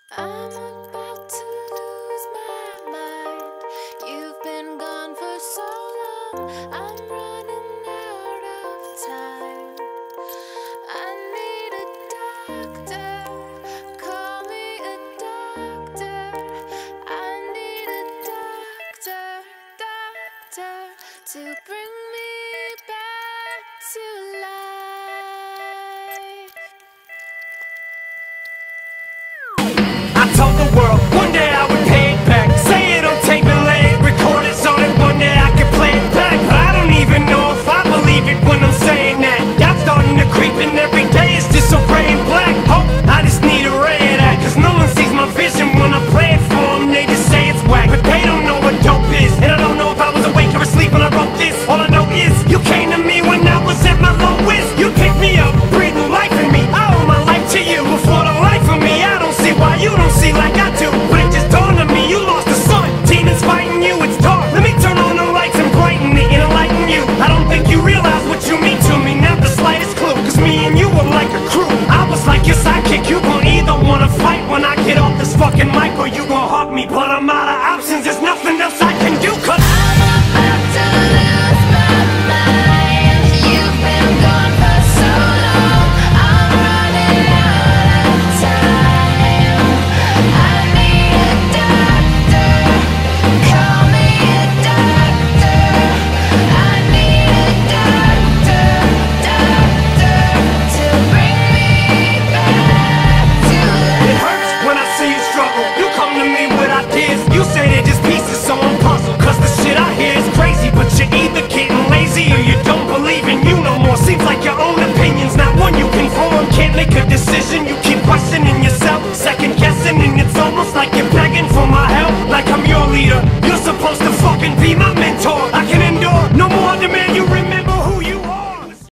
I'm about to lose my mind. You've been gone for so long, I'm running out of time. I need a doctor, call me a doctor. I need a doctor to bring me back to life. I told the world one day I would pay it back. Say it on tape and lay it, record it so that one day I could play it back. But I don't even know if I believe it when I'm saying that. God's starting to creep and every day it's just so gray and black. Hope I just need a ray of that, cause no one sees my vision when I play it for them. They just say it's whack, but they don't know what dope is. And I don't know if I was awake or asleep when I wrote this. All I know is you came to me when I was at my lowest. You picked me up, breathed new life in me. I owe my life to you. Before the life of me, I don't see why you don't see like I do. But it just dawned on me, you lost the sun. Demons fighting you, it's dark. Let me turn on the lights and brighten it and enlighten you. I don't think you realize what you mean to me, not the slightest clue. Cause me and you were like a crew. I was like your sidekick, you gon' either wanna fight when I get off this fucking mic, or you gon' hug me. But I'm out of options, just